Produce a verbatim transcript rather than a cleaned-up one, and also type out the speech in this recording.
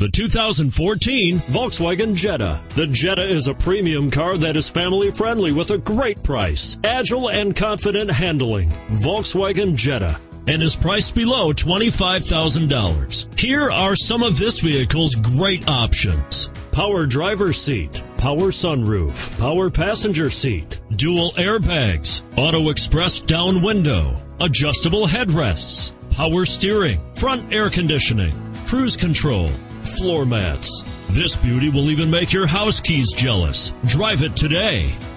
The two thousand fourteen Volkswagen Jetta. The Jetta is a premium car that is family-friendly with a great price, agile and confident handling. Volkswagen Jetta, and is priced below twenty-five thousand dollars. Here are some of this vehicle's great options: power driver's seat, power sunroof, power passenger seat, dual airbags, auto express down window, adjustable headrests, power steering, front air conditioning, cruise control, floor mats. This beauty will even make your house keys jealous. Drive it today.